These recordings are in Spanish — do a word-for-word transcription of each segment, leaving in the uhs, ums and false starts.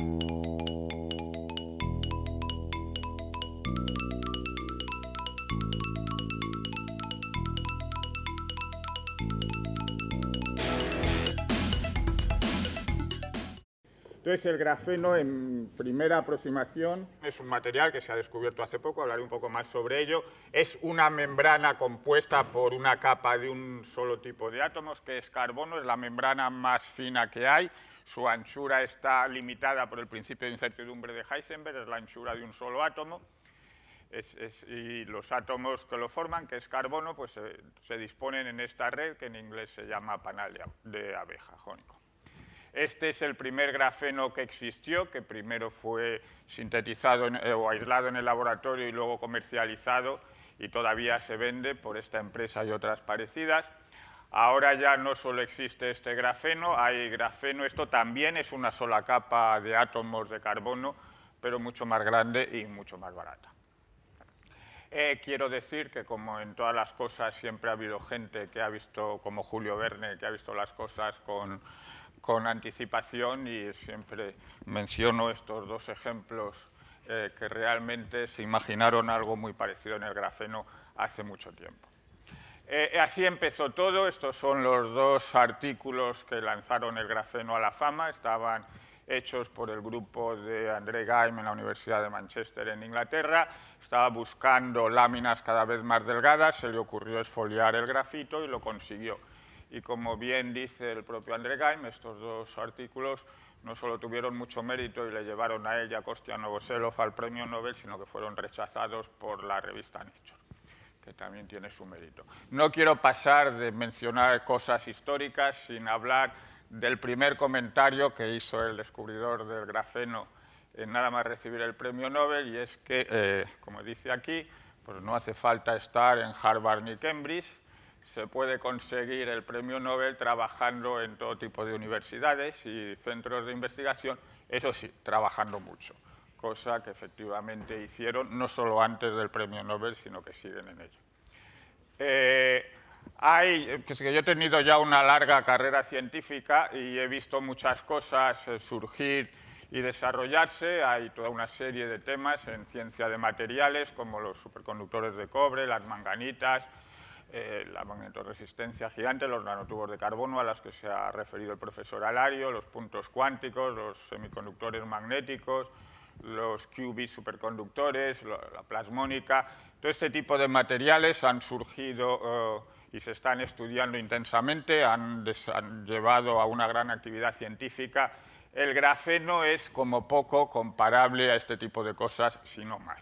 Entonces, el grafeno, en primera aproximación, es un material que se ha descubierto hace poco, hablaré un poco más sobre ello. Es una membrana compuesta por una capa de un solo tipo de átomos, que es carbono, es la membrana más fina que hay. Su anchura está limitada por el principio de incertidumbre de Heisenberg, es la anchura de un solo átomo. Es, es, y los átomos que lo forman, que es carbono, pues se, se disponen en esta red, que en inglés se llama panal de, de abeja, jónico. Este es el primer grafeno que existió, que primero fue sintetizado en, eh, o aislado en el laboratorio y luego comercializado, y todavía se vende por esta empresa y otras parecidas. Ahora ya no solo existe este grafeno, hay grafeno, esto también es una sola capa de átomos de carbono, pero mucho más grande y mucho más barata. Eh, quiero decir que, como en todas las cosas, siempre ha habido gente que ha visto, como Julio Verne, que ha visto las cosas con... con anticipación, y siempre menciono estos dos ejemplos eh, que realmente se imaginaron algo muy parecido en el grafeno hace mucho tiempo. Eh, así empezó todo. Estos son los dos artículos que lanzaron el grafeno a la fama. Estaban hechos por el grupo de André Geim en la Universidad de Manchester, en Inglaterra. Estaba buscando láminas cada vez más delgadas, se le ocurrió esfoliar el grafito y lo consiguió. Y como bien dice el propio André Geim, estos dos artículos no solo tuvieron mucho mérito y le llevaron a ella, Kostya Novoselov, al premio Nobel, sino que fueron rechazados por la revista Nature, que también tiene su mérito. No quiero pasar de mencionar cosas históricas sin hablar del primer comentario que hizo el descubridor del grafeno en nada más recibir el premio Nobel, y es que, eh, como dice aquí, pues no hace falta estar en Harvard ni Cambridge. Se puede conseguir el premio Nobel trabajando en todo tipo de universidades y centros de investigación, eso sí, trabajando mucho, cosa que efectivamente hicieron no solo antes del premio Nobel, sino que siguen en ello. Eh, hay, que yo he tenido ya una larga carrera científica y he visto muchas cosas eh, surgir y desarrollarse. Hay toda una serie de temas en ciencia de materiales, como los superconductores de cobre, las manganitas, Eh, la magnetoresistencia gigante, los nanotubos de carbono a los que se ha referido el profesor Alario, los puntos cuánticos, los semiconductores magnéticos, los qubits superconductores, la plasmónica. Todo este tipo de materiales han surgido eh, y se están estudiando intensamente, han, han llevado a una gran actividad científica. El grafeno es como poco comparable a este tipo de cosas, si no más.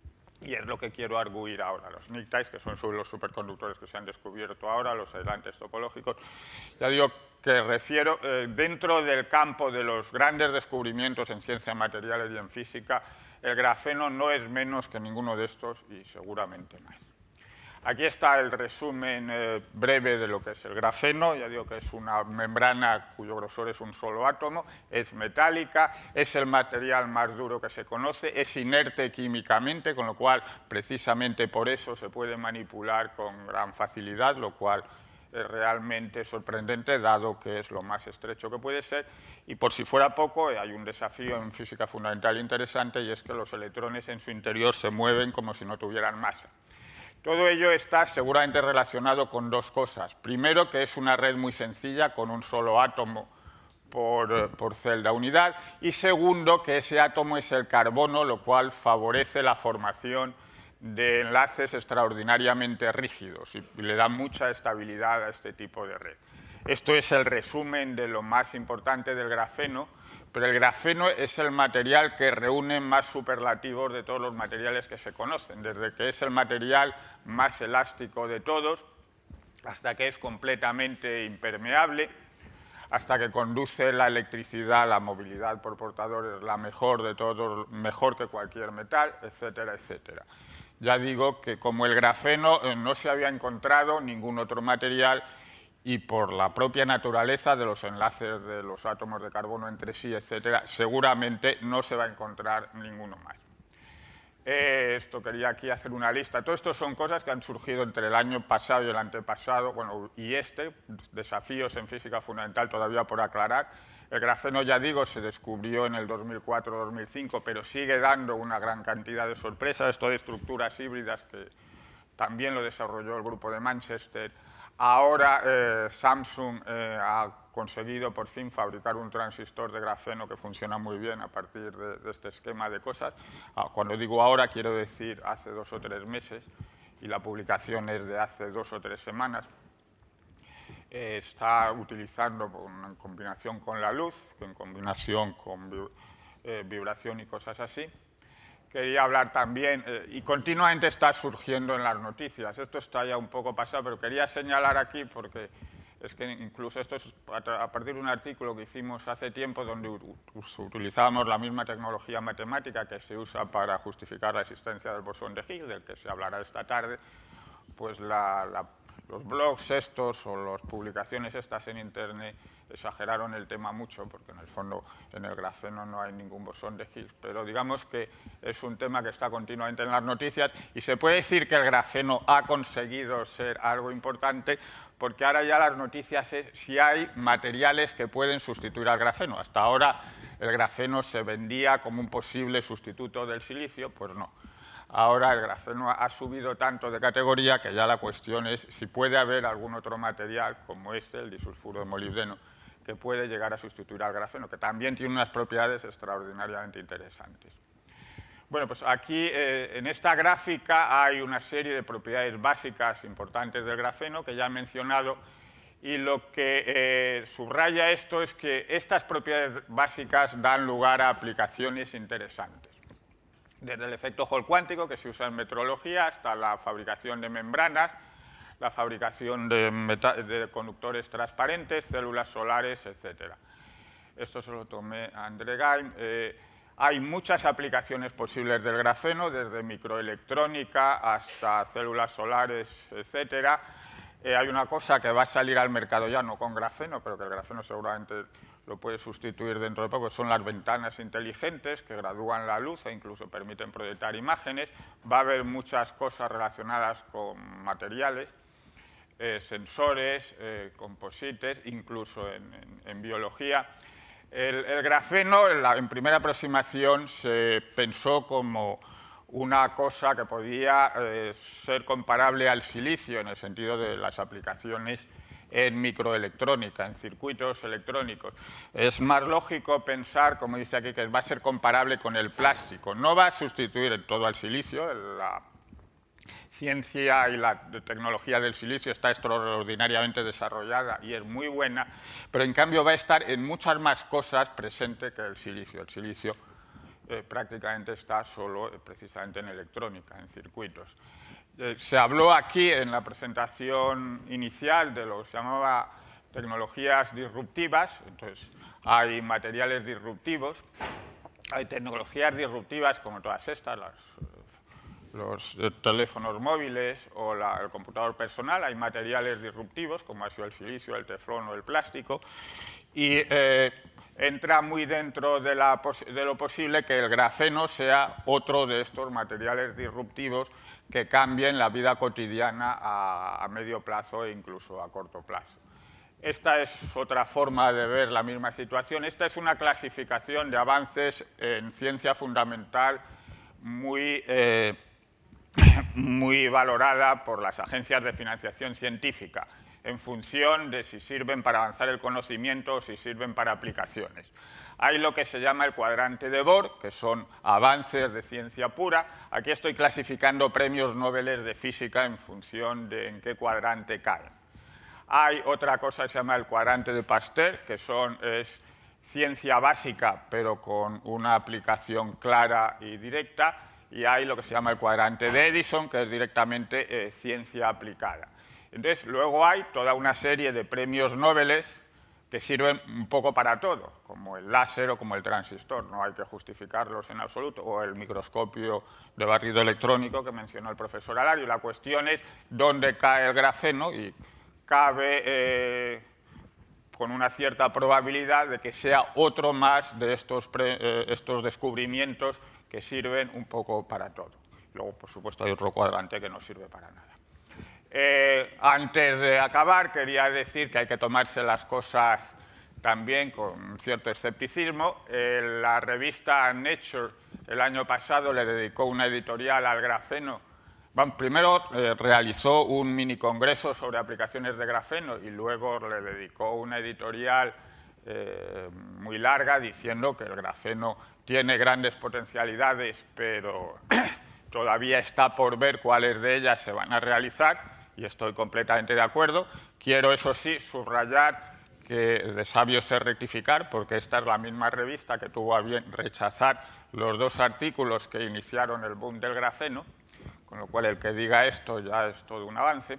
Y es lo que quiero arguir ahora. Los nictides, que son los superconductores que se han descubierto ahora, los aislantes topológicos, ya digo que refiero, eh, dentro del campo de los grandes descubrimientos en ciencias materiales y en física, el grafeno no es menos que ninguno de estos y seguramente más. Aquí está el resumen eh, breve de lo que es el grafeno. Ya digo que es una membrana cuyo grosor es un solo átomo, es metálica, es el material más duro que se conoce, es inerte químicamente, con lo cual precisamente por eso se puede manipular con gran facilidad, lo cual es realmente sorprendente, dado que es lo más estrecho que puede ser. Y por si fuera poco, hay un desafío en física fundamental interesante, y es que los electrones en su interior se mueven como si no tuvieran masa. Todo ello está seguramente relacionado con dos cosas. Primero, que es una red muy sencilla, con un solo átomo por, por celda unidad. Y segundo, que ese átomo es el carbono, lo cual favorece la formación de enlaces extraordinariamente rígidos y le da mucha estabilidad a este tipo de red. Esto es el resumen de lo más importante del grafeno, pero el grafeno es el material que reúne más superlativos de todos los materiales que se conocen, desde que es el material más elástico de todos, hasta que es completamente impermeable, hasta que conduce la electricidad, la movilidad por portadores, la mejor de todos, mejor que cualquier metal, etcétera, etcétera. Ya digo que como el grafeno no se había encontrado ningún otro material, y por la propia naturaleza de los enlaces de los átomos de carbono entre sí, etcétera, seguramente no se va a encontrar ninguno más. Eh, esto quería aquí hacer una lista. Todo esto son cosas que han surgido entre el año pasado y el antepasado, bueno, y este, desafíos en física fundamental todavía por aclarar. El grafeno, ya digo, se descubrió en el dos mil cuatro dos mil cinco, pero sigue dando una gran cantidad de sorpresas. Esto de estructuras híbridas, que también lo desarrolló el grupo de Manchester. Ahora eh, Samsung eh, ha conseguido por fin fabricar un transistor de grafeno que funciona muy bien a partir de, de este esquema de cosas. Cuando digo ahora, quiero decir hace dos o tres meses, y la publicación es de hace dos o tres semanas. Eh, está utilizando en combinación con la luz, en combinación con eh, vibración y cosas así. Quería hablar también, eh, y continuamente está surgiendo en las noticias, esto está ya un poco pasado, pero quería señalar aquí porque es que incluso esto es a partir de un artículo que hicimos hace tiempo donde utilizábamos la misma tecnología matemática que se usa para justificar la existencia del bosón de Higgs, del que se hablará esta tarde, pues la, la, los blogs estos o las publicaciones estas en Internet exageraron el tema mucho, porque en el fondo en el grafeno no hay ningún bosón de Higgs, pero digamos que es un tema que está continuamente en las noticias y se puede decir que el grafeno ha conseguido ser algo importante porque ahora ya las noticias es si hay materiales que pueden sustituir al grafeno. Hasta ahora el grafeno se vendía como un posible sustituto del silicio, pues no. Ahora el grafeno ha subido tanto de categoría que ya la cuestión es si puede haber algún otro material como este, el disulfuro de molibdeno, que puede llegar a sustituir al grafeno, que también tiene unas propiedades extraordinariamente interesantes. Bueno, pues aquí eh, en esta gráfica hay una serie de propiedades básicas importantes del grafeno que ya he mencionado y lo que eh, subraya esto es que estas propiedades básicas dan lugar a aplicaciones interesantes. Desde el efecto Hall cuántico, que se usa en metrología, hasta la fabricación de membranas, la fabricación de, de conductores transparentes, células solares, etcétera. Esto se lo tomé a André Geim. Eh, hay muchas aplicaciones posibles del grafeno, desde microelectrónica hasta células solares, etcétera. Eh, hay una cosa que va a salir al mercado ya, no con grafeno, pero que el grafeno seguramente lo puede sustituir dentro de poco, son las ventanas inteligentes que gradúan la luz e incluso permiten proyectar imágenes. Va a haber muchas cosas relacionadas con materiales, eh, sensores, eh, composites, incluso en, en, en biología. El, el grafeno, en, la, en primera aproximación, se pensó como una cosa que podía eh, ser comparable al silicio en el sentido de las aplicaciones en microelectrónica, en circuitos electrónicos. Es más lógico pensar, como dice aquí, que va a ser comparable con el plástico. No va a sustituir en todo al silicio. La ciencia y la tecnología del silicio está extraordinariamente desarrollada y es muy buena, pero en cambio va a estar en muchas más cosas presente que el silicio. El silicio eh, prácticamente está solo eh, precisamente en electrónica, en circuitos. Eh, se habló aquí en la presentación inicial de lo que se llamaba tecnologías disruptivas, entonces hay materiales disruptivos, hay tecnologías disruptivas como todas estas, las, los teléfonos móviles o la, el computador personal, hay materiales disruptivos como ha sido el silicio, el teflón o el plástico, y eh, entra muy dentro de, la, de lo posible que el grafeno sea otro de estos materiales disruptivos que cambien la vida cotidiana a, a medio plazo e incluso a corto plazo. Esta es otra forma de ver la misma situación. Esta es una clasificación de avances en ciencia fundamental muy, eh, muy valorada por las agencias de financiación científica, en función de si sirven para avanzar el conocimiento o si sirven para aplicaciones. Hay lo que se llama el cuadrante de Bohr, que son avances de ciencia pura. Aquí estoy clasificando premios Nobel de física en función de en qué cuadrante caen. Hay otra cosa que se llama el cuadrante de Pasteur, que son, es ciencia básica, pero con una aplicación clara y directa. Y hay lo que se llama el cuadrante de Edison, que es directamente eh, ciencia aplicada. Entonces, luego hay toda una serie de premios Nobel que sirven un poco para todo, como el láser o como el transistor, no hay que justificarlos en absoluto, o el microscopio de barrido electrónico que mencionó el profesor Alario. La cuestión es dónde cae el grafeno y cabe eh, con una cierta probabilidad de que sea otro más de estos, pre, eh, estos descubrimientos que sirven un poco para todo. Luego, por supuesto, hay otro cuadrante que no sirve para nada. Eh, antes de acabar, quería decir que hay que tomarse las cosas también con cierto escepticismo. Eh, la revista Nature el año pasado le dedicó una editorial al grafeno. Bueno, primero eh, realizó un mini congreso sobre aplicaciones de grafeno y luego le dedicó una editorial eh, muy larga diciendo que el grafeno tiene grandes potencialidades, pero todavía está por ver cuáles de ellas se van a realizar, y estoy completamente de acuerdo. Quiero, eso sí, subrayar que de sabios es rectificar, porque esta es la misma revista que tuvo a bien rechazar los dos artículos que iniciaron el boom del grafeno, con lo cual el que diga esto ya es todo un avance.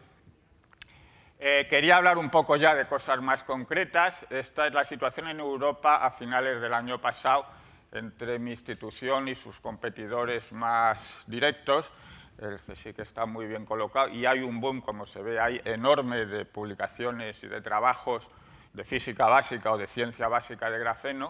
Eh, quería hablar un poco ya de cosas más concretas. Esta es la situación en Europa a finales del año pasado entre mi institución y sus competidores más directos. El CSIC está muy bien colocado y hay un boom, como se ve ahí, enorme de publicaciones y de trabajos de física básica o de ciencia básica de grafeno.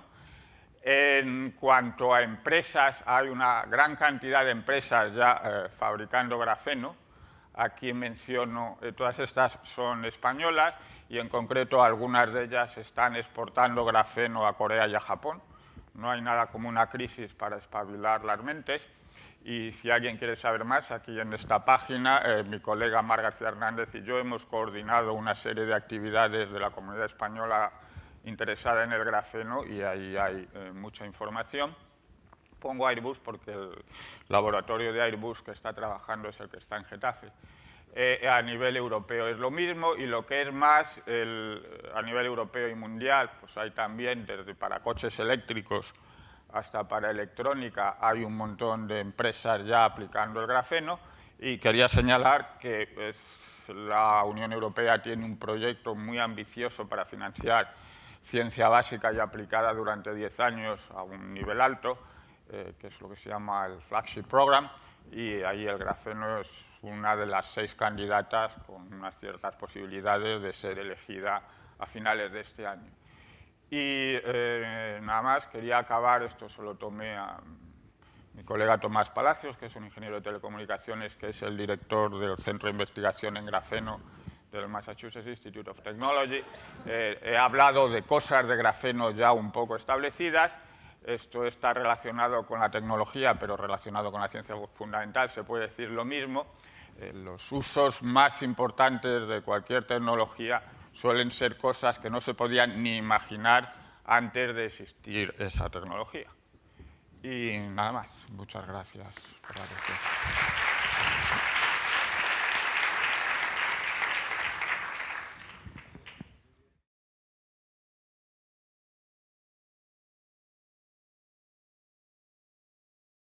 En cuanto a empresas, hay una gran cantidad de empresas ya eh, fabricando grafeno. Aquí menciono, eh, todas estas son españolas y en concreto algunas de ellas están exportando grafeno a Corea y a Japón. No hay nada como una crisis para espabilar las mentes. Y si alguien quiere saber más, aquí en esta página, eh, mi colega Mar García Hernández y yo hemos coordinado una serie de actividades de la comunidad española interesada en el grafeno y ahí hay eh, mucha información. Pongo Airbus porque el laboratorio de Airbus que está trabajando es el que está en Getafe. Eh, a nivel europeo es lo mismo y lo que es más el, a nivel europeo y mundial, pues hay también desde para coches eléctricos hasta para electrónica, hay un montón de empresas ya aplicando el grafeno y quería señalar que pues, la Unión Europea tiene un proyecto muy ambicioso para financiar ciencia básica y aplicada durante diez años a un nivel alto, eh, que es lo que se llama el Flagship Program, y ahí el grafeno es una de las seis candidatas con unas ciertas posibilidades de ser elegida a finales de este año. Y eh, nada más, quería acabar, esto se lo tomé a mi colega Tomás Palacios, que es un ingeniero de telecomunicaciones, que es el director del Centro de Investigación en Grafeno del Massachusetts Institute of Technology. Eh, he hablado de cosas de grafeno ya un poco establecidas. Esto está relacionado con la tecnología, pero relacionado con la ciencia fundamental, se puede decir lo mismo. Eh, los usos más importantes de cualquier tecnología suelen ser cosas que no se podían ni imaginar antes de existir esa tecnología. Y nada más. Muchas gracias por la atención.